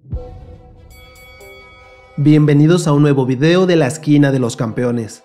Bienvenidos a un nuevo video de la esquina de los campeones.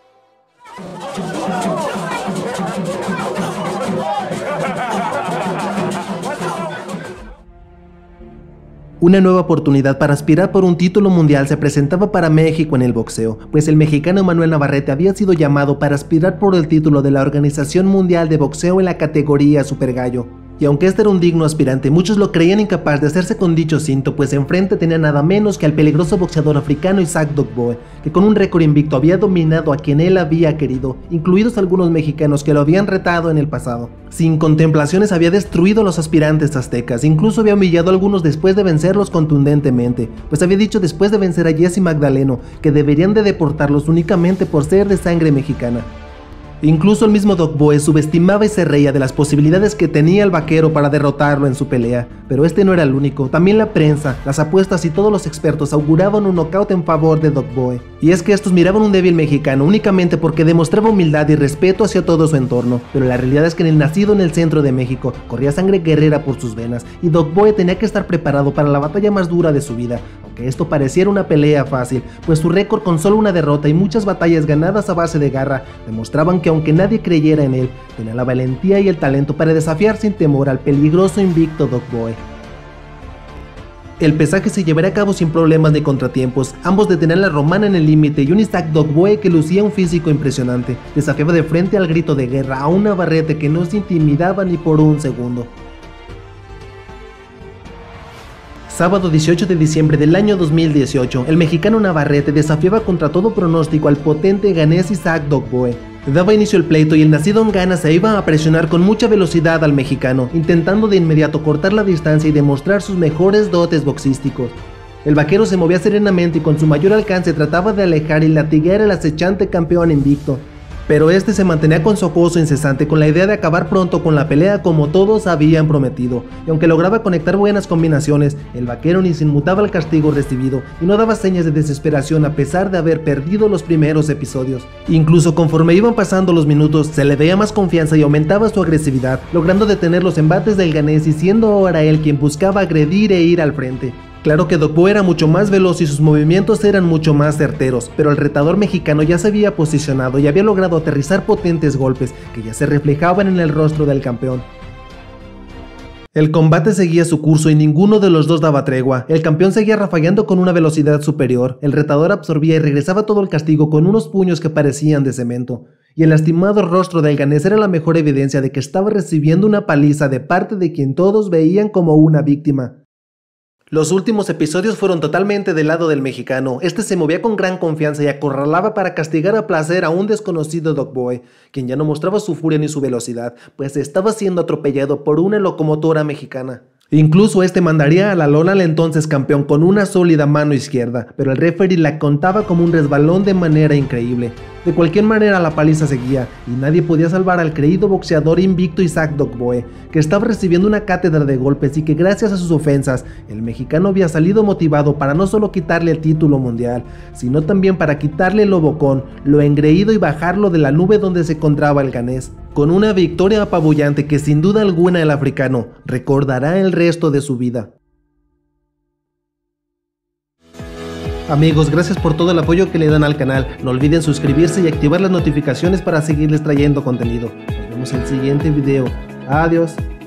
Una nueva oportunidad para aspirar por un título mundial se presentaba para México en el boxeo, pues el mexicano Manuel Navarrete había sido llamado para aspirar por el título de la Organización Mundial de Boxeo en la categoría Super Gallo. Y aunque este era un digno aspirante, muchos lo creían incapaz de hacerse con dicho cinto, pues enfrente tenía nada menos que al peligroso boxeador africano Isaac Dogboe, que con un récord invicto había dominado a quien él había querido, incluidos algunos mexicanos que lo habían retado en el pasado. Sin contemplaciones había destruido a los aspirantes aztecas, incluso había humillado a algunos después de vencerlos contundentemente, pues había dicho después de vencer a Jesse Magdaleno que deberían de deportarlos únicamente por ser de sangre mexicana. Incluso el mismo Dogboe subestimaba y se reía de las posibilidades que tenía el vaquero para derrotarlo en su pelea, pero este no era el único. También la prensa, las apuestas y todos los expertos auguraban un knockout en favor de Dogboe. Y es que estos miraban un débil mexicano únicamente porque demostraba humildad y respeto hacia todo su entorno, pero la realidad es que en el nacido en el centro de México corría sangre guerrera por sus venas y Dogboe tenía que estar preparado para la batalla más dura de su vida, aunque esto pareciera una pelea fácil, pues su récord con solo una derrota y muchas batallas ganadas a base de garra demostraban que aunque nadie creyera en él, tenía la valentía y el talento para desafiar sin temor al peligroso invicto Dogboe. El pesaje se llevaría a cabo sin problemas ni contratiempos, ambos detenían la romana en el límite y un Isaac Dogboe que lucía un físico impresionante, desafiaba de frente al grito de guerra a un Navarrete que no se intimidaba ni por un segundo. Sábado 18 de diciembre del año 2018, el mexicano Navarrete desafiaba contra todo pronóstico al potente ganés Isaac Dogboe. Daba inicio el pleito y el nacido en Ghana se iba a presionar con mucha velocidad al mexicano, intentando de inmediato cortar la distancia y demostrar sus mejores dotes boxísticos. El vaquero se movía serenamente y con su mayor alcance trataba de alejar y latiguear al acechante campeón invicto. Pero este se mantenía con su acoso incesante con la idea de acabar pronto con la pelea como todos habían prometido, y aunque lograba conectar buenas combinaciones, el vaquero ni se inmutaba al castigo recibido y no daba señas de desesperación a pesar de haber perdido los primeros episodios. Incluso conforme iban pasando los minutos, se le veía más confianza y aumentaba su agresividad, logrando detener los embates del ganés y siendo ahora él quien buscaba agredir e ir al frente. Claro que Dogboe era mucho más veloz y sus movimientos eran mucho más certeros, pero el retador mexicano ya se había posicionado y había logrado aterrizar potentes golpes que ya se reflejaban en el rostro del campeón. El combate seguía su curso y ninguno de los dos daba tregua. El campeón seguía rafagando con una velocidad superior, el retador absorbía y regresaba todo el castigo con unos puños que parecían de cemento. Y el lastimado rostro del ganés era la mejor evidencia de que estaba recibiendo una paliza de parte de quien todos veían como una víctima. Los últimos episodios fueron totalmente del lado del mexicano. Este se movía con gran confianza y acorralaba para castigar a placer a un desconocido Dogboe, quien ya no mostraba su furia ni su velocidad, pues estaba siendo atropellado por una locomotora mexicana. Incluso este mandaría a la lona al entonces campeón con una sólida mano izquierda, pero el referee la contaba como un resbalón de manera increíble. De cualquier manera la paliza seguía y nadie podía salvar al creído boxeador invicto Isaac Dogboe, que estaba recibiendo una cátedra de golpes y que gracias a sus ofensas, el mexicano había salido motivado para no solo quitarle el título mundial, sino también para quitarle lo bocón, lo engreído y bajarlo de la nube donde se encontraba el ganés. Con una victoria apabullante que sin duda alguna el africano recordará el resto de su vida. Amigos, gracias por todo el apoyo que le dan al canal. No olviden suscribirse y activar las notificaciones para seguirles trayendo contenido. Nos vemos en el siguiente video. Adiós.